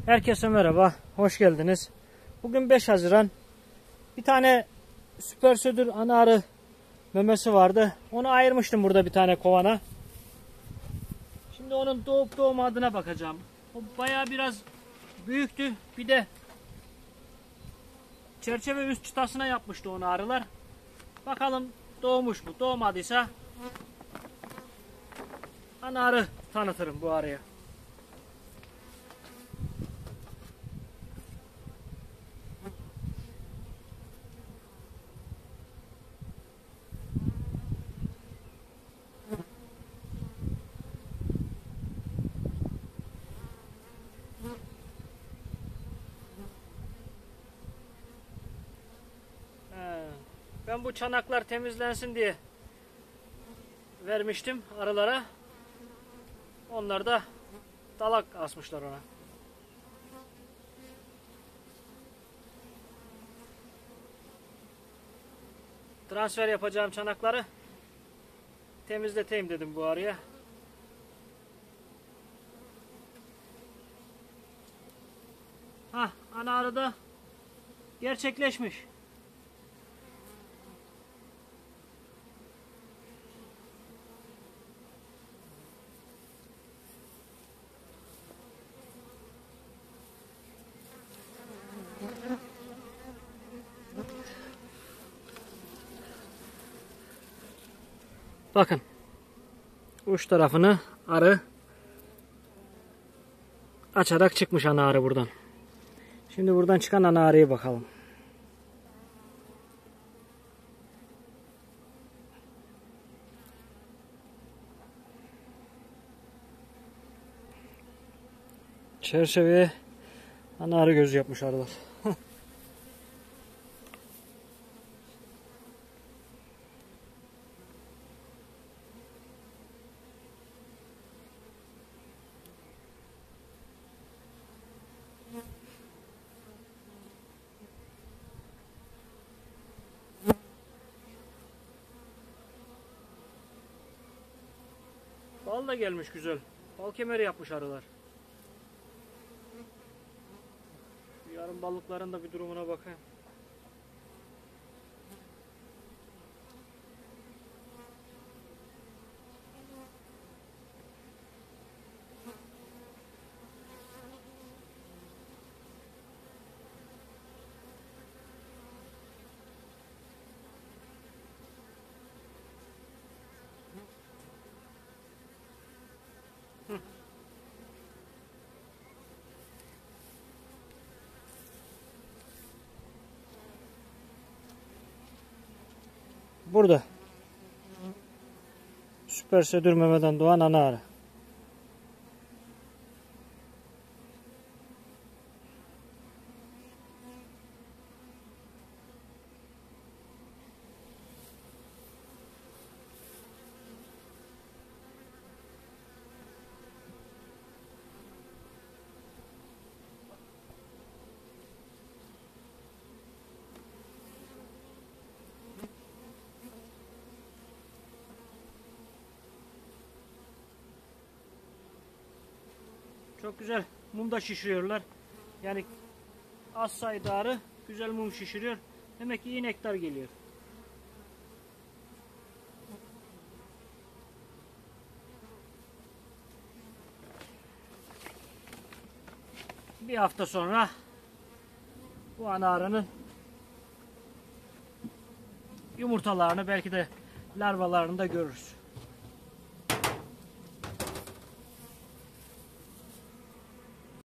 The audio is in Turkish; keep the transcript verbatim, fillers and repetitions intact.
Herkese merhaba, hoş geldiniz. Bugün beş Haziran. Bir tane süper södür ana arı memesi vardı. Onu ayırmıştım burada bir tane kovana. Şimdi onun doğup doğmadığına bakacağım. O bayağı biraz büyüktü. Bir de çerçeve üst çıtasına yapmıştı onu arılar. Bakalım doğmuş mu? Doğmadıysa ana arı tanıtırım bu arıya. Ben bu çanaklar temizlensin diye vermiştim arılara. Onlar da dalak asmışlar ona. Transfer yapacağım çanakları temizleteyim dedim bu arıya. Hah, ana arı da gerçekleşmiş. Bakın, uç tarafını arı açarak çıkmış ana arı buradan. Şimdi buradan çıkan ana arıya bakalım. Çerçeveye ana arı gözü yapmış arılar. Bal da gelmiş güzel. Bal kemeri yapmış arılar. Yarın balıkların da bir durumuna bakayım. Burada süper södür memeden doğan ana arı. Çok güzel mum da şişiriyorlar. Yani az sayıda arı güzel mum şişiriyor. Demek ki iyi nektar geliyor. Bir hafta sonra bu ana arının yumurtalarını belki de larvalarını da görürüz.